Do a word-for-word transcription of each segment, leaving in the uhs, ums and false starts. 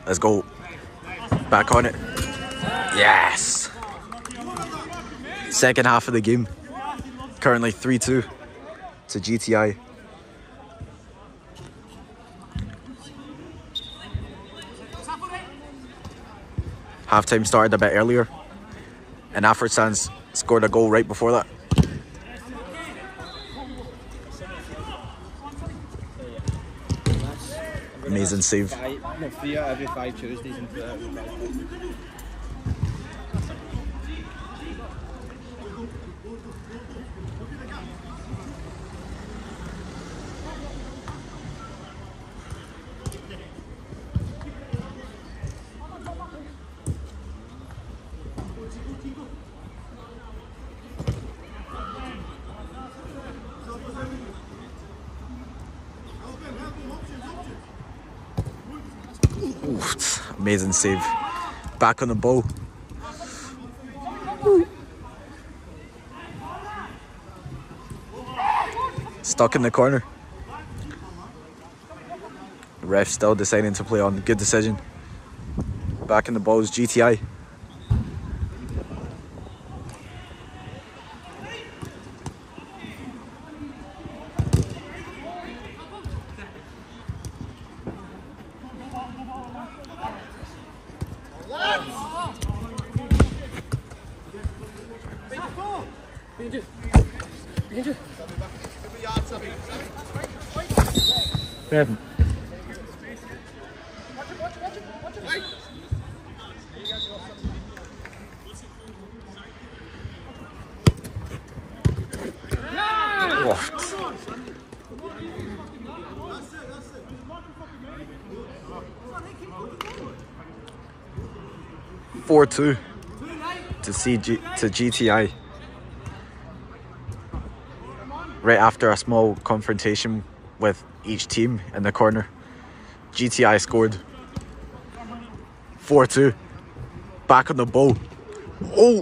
Let's go. Back on it. Yes. Second half of the game. Currently three two to G T I. Halftime started a bit earlier, and Afristan scored a goal right before that. Amazing save. Every five Tuesdays and Oof, amazing save. Back on the ball. Stuck in the corner. The ref still deciding to play on. Good decision. Back in the ball is G T I. Seven. four two to C G to G T I. Right after a small confrontation with each team in the corner, G T I scored. four two. Back on the ball. Oh!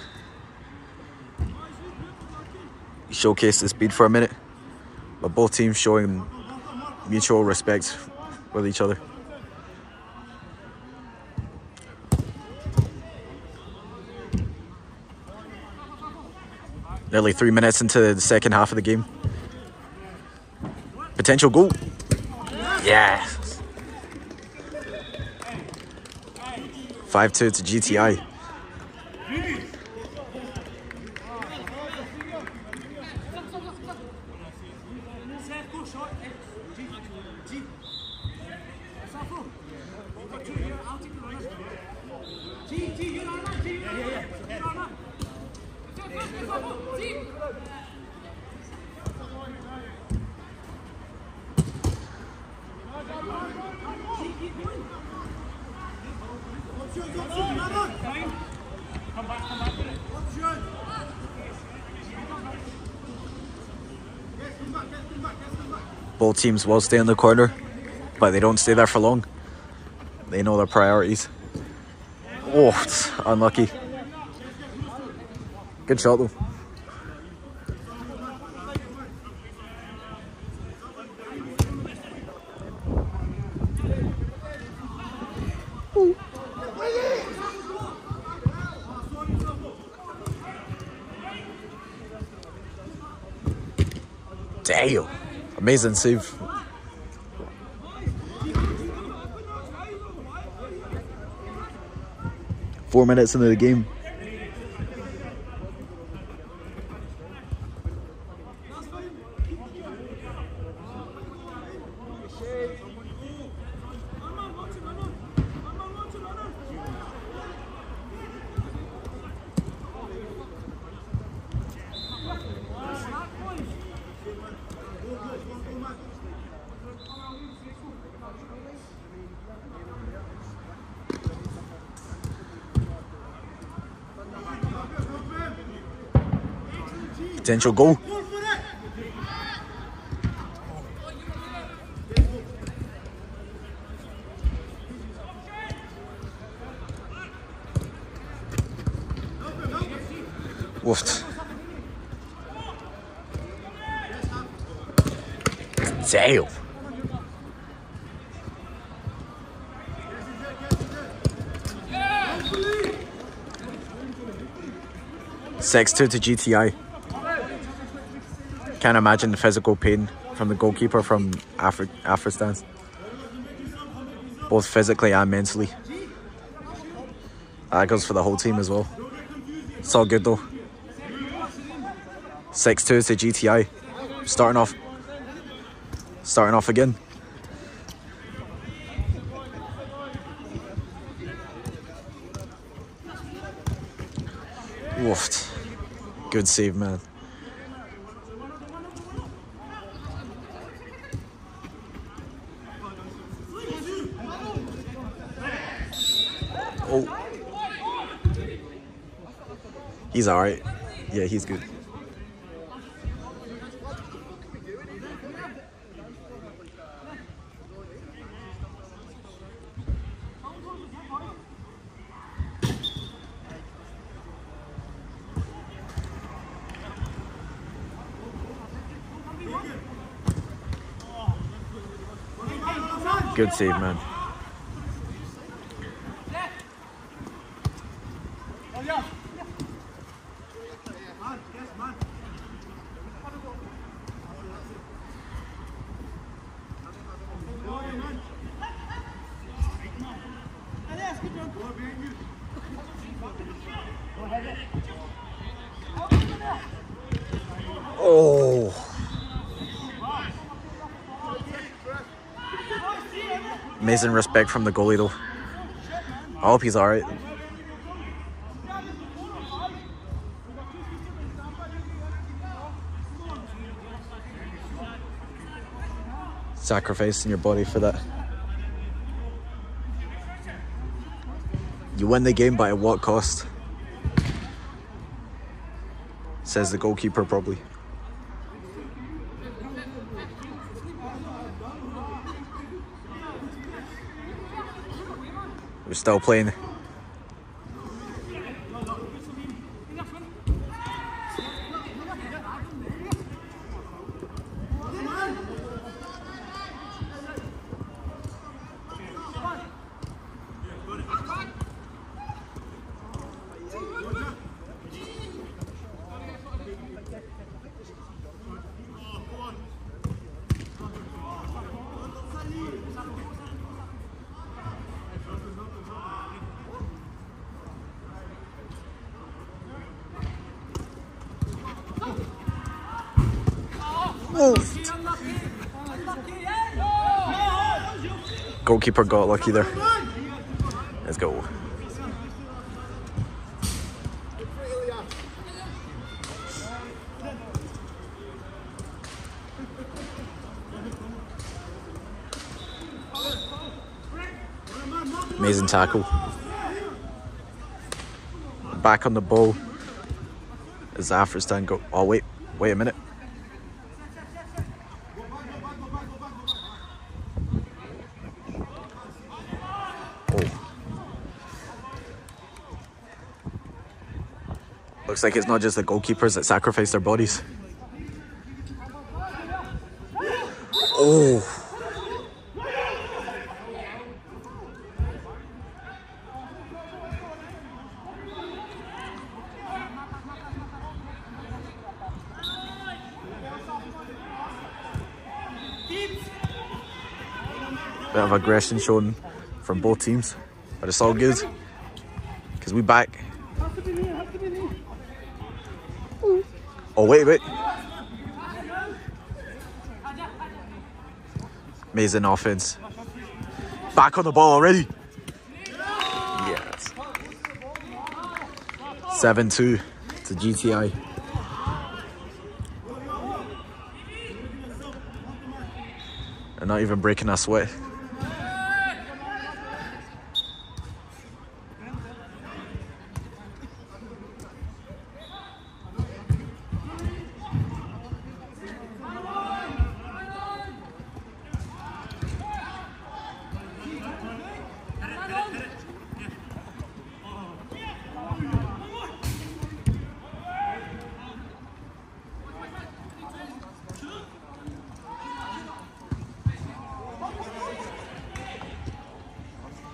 Showcased the speed for a minute, but both teams showing mutual respect with each other. Nearly three minutes into the second half of the game. Potential goal. Yes. five two to G T I. Both teams will stay in the corner, but they don't stay there for long. They know their priorities. Oh, it's unlucky. Good shot though. Damn. Amazing save. Four minutes into the game. Potential goal. Woofed. Damn. six two to G T I. Can't imagine the physical pain from the goalkeeper from Afri Afristan. Both physically and mentally. That goes for the whole team as well. It's all good though. six two to G T I. Starting off. Starting off again. Woofed. Good save, man. Oh. He's alright. Yeah, he's good. Good save, man. Oh. Amazing respect from the goalie though. I hope he's alright. Sacrificing your body for that. You win the game, but at what cost? Says the goalkeeper probably. We're still playing. Moved. Goalkeeper got lucky there. Let's go. Amazing tackle. Back on the ball as Afristan go. Oh wait, wait a minute. Looks like it's not just the goalkeepers that sacrifice their bodies. Oh. Bit of aggression shown from both teams, but it's all good because we back. Oh, wait, wait. Amazing offense. Back on the ball already. Yes. seven two to G T I. They're not even breaking a sweat.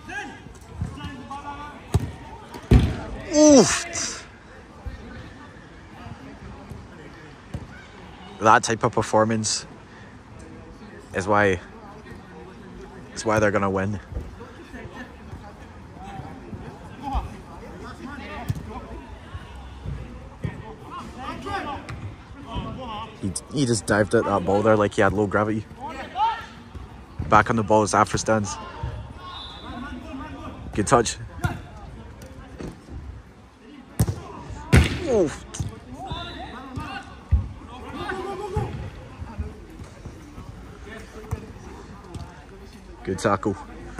Oof. that type of performance is why is why they're gonna win. He, he just dived at that ball there like he had low gravity. Back on the ball is Afristan's. Good touch. Oh. Good tackle.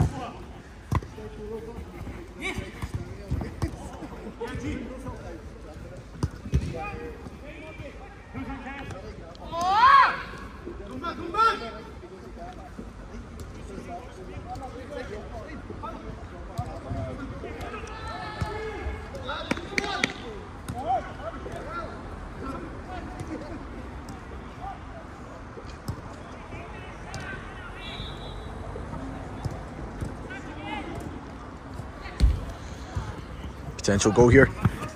Potential goal here.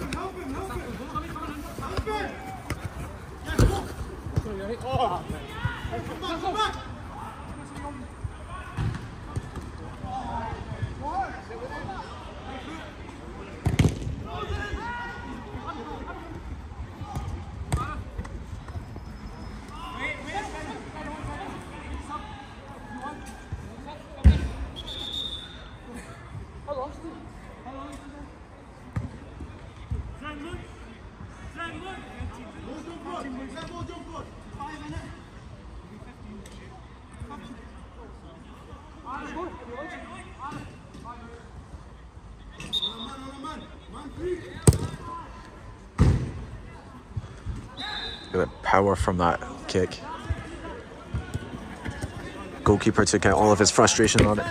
Look at the power from that kick. Goalkeeper took out all of his frustration on it.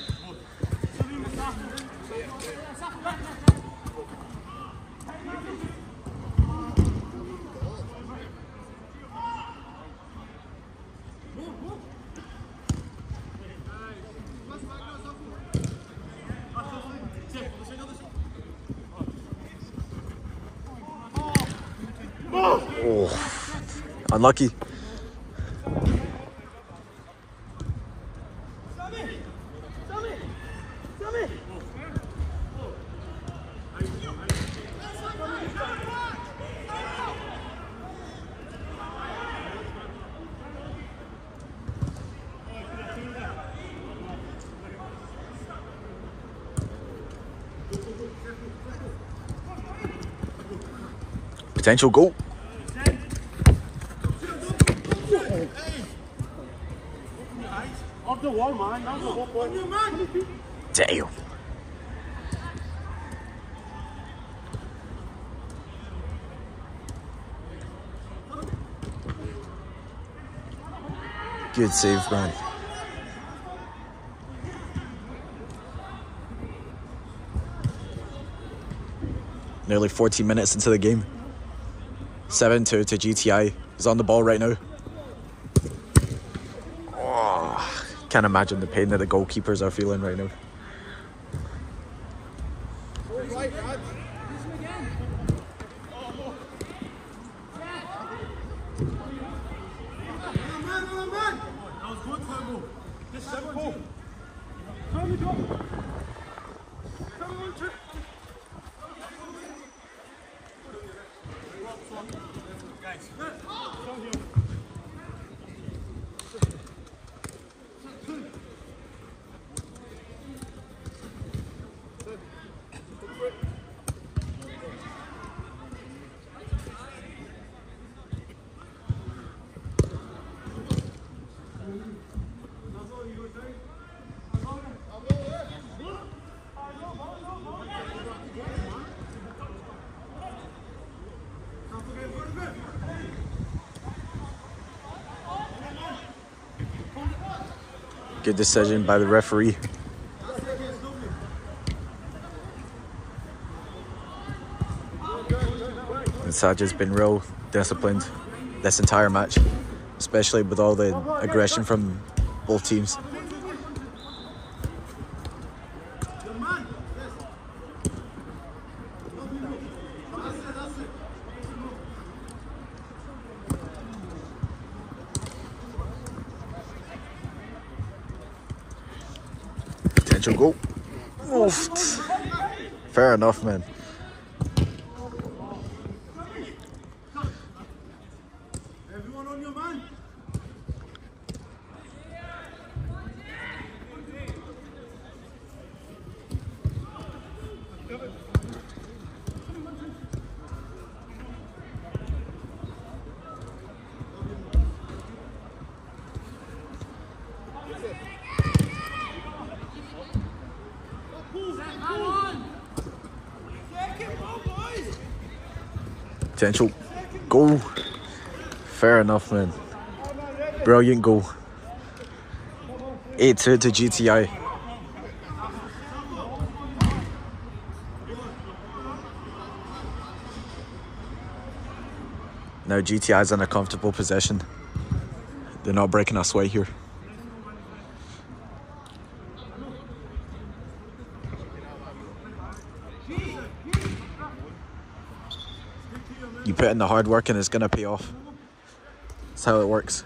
Oh, unlucky. Potential goal. Off the wall, man. That was the whole point. Damn. Good save, man. Nearly fourteen minutes into the game. seven two to G T I. He's on the ball right now. Oh, can't imagine the pain that the goalkeepers are feeling right now. Good decision by the referee. And Saj has been real disciplined this entire match, especially with all the aggression from both teams. Potential goal. Oof. Fair enough, man. Everyone on your man. Potential goal. Fair enough, man. Brilliant goal. eight two to G T I. Now G T I's in a comfortable position. They're not breaking us away here. You put in the hard work and it's gonna pay off. That's how it works.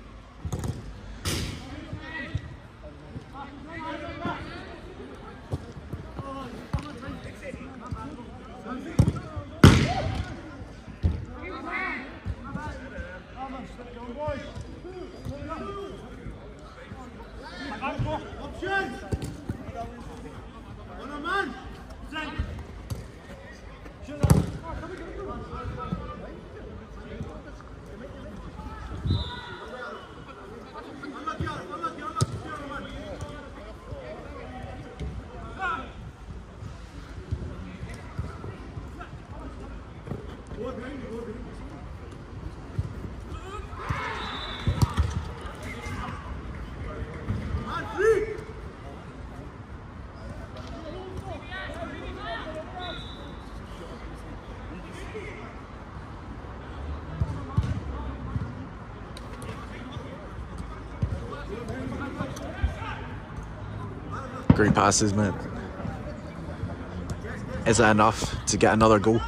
Great passes, man. Is it enough to get another goal?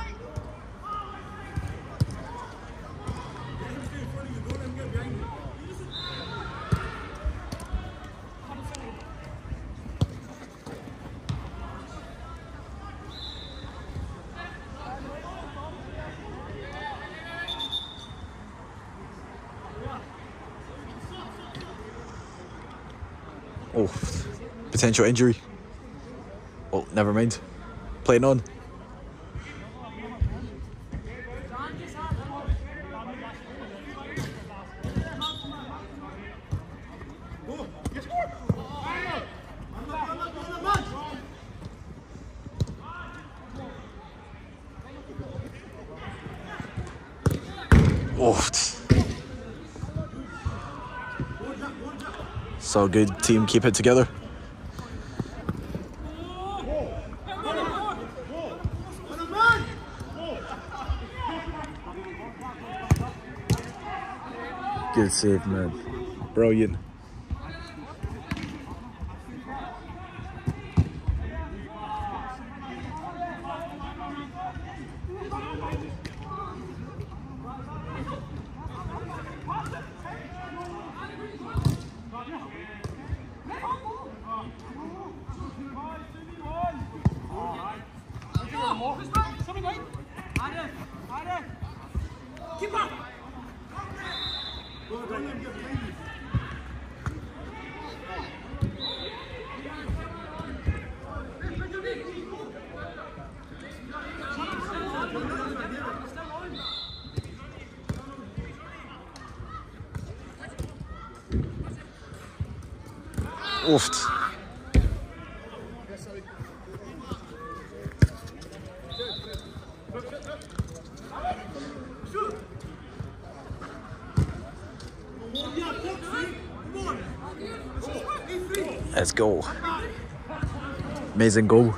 Oh, potential injury. Oh, never mind. Playing on. Oh. So good team, keep it together. Good save, man. Brilliant. Oft. Let's go. Amazing goal.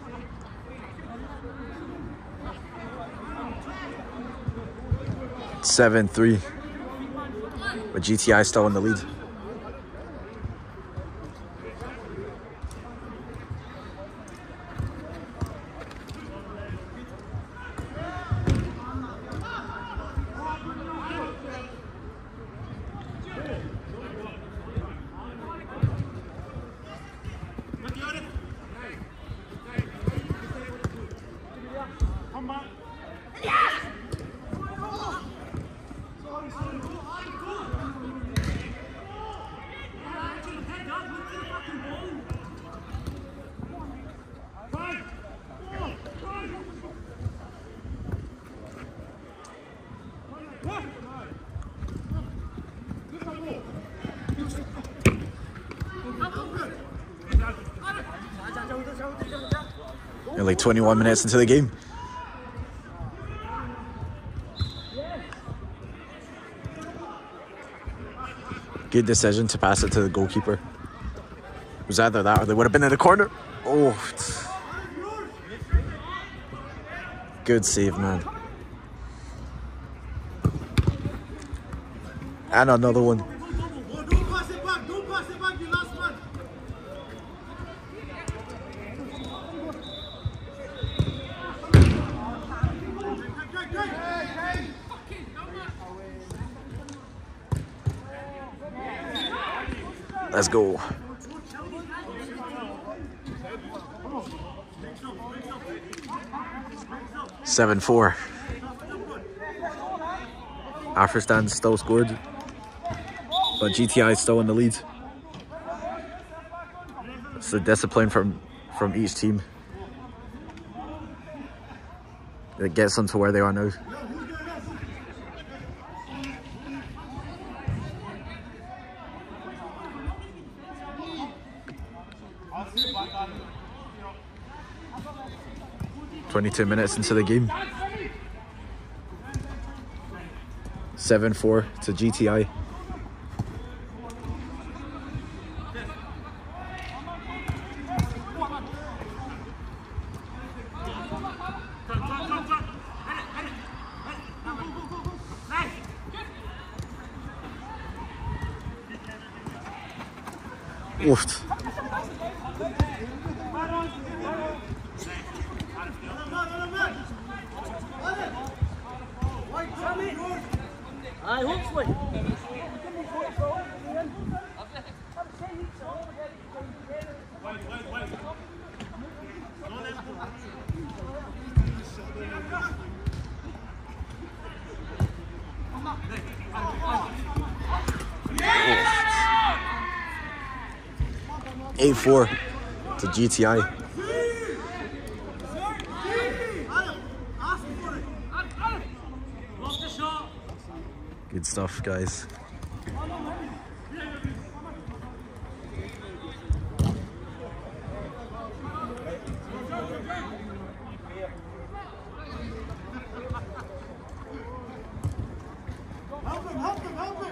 seven three. But G T I still in the lead. You're like twenty-one minutes into the game. Good decision to pass it to the goalkeeper. It was either that or they would have been in the corner. Oh. Good save, man. And another one. Don't pass it back, don't pass it back, you last man. Let's go. seven four. Afristan still scored, but G T I is still in the lead. It's the discipline from, from each team that gets them to where they are now. twenty-two minutes into the game. seven four to G T I. Oofed. Aye, hopefully. eight four to G T I. Good stuff, guys. Help him, help him, help him.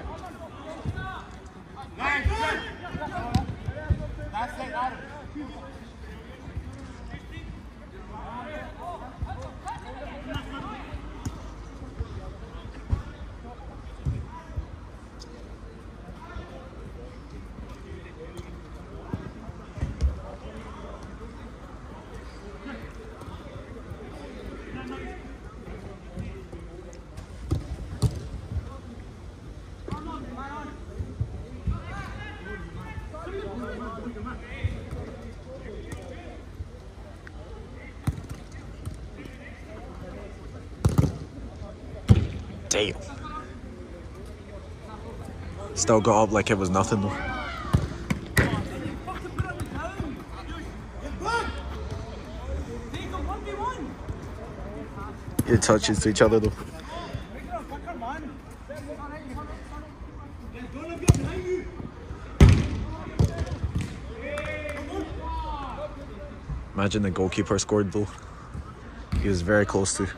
That's it, Adam. Damn. Still got up like it was nothing though. Good touches to each other though. Imagine the goalkeeper scored though. He was very close to.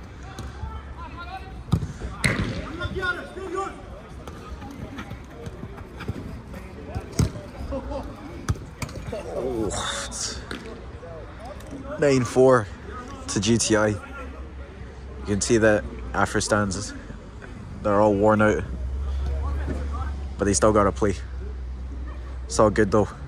nine four to G T I. You can see that Afristan's, they're all worn out, but they still got to play. It's all good though.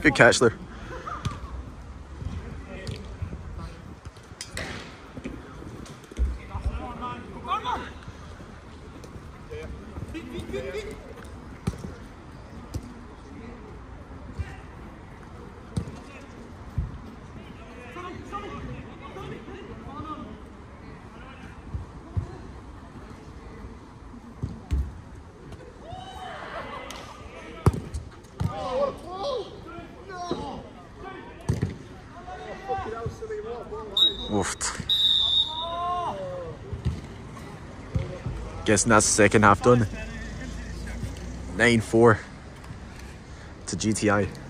Good catch there. Woofed. Guessing that's the second half done. nine four to G T I.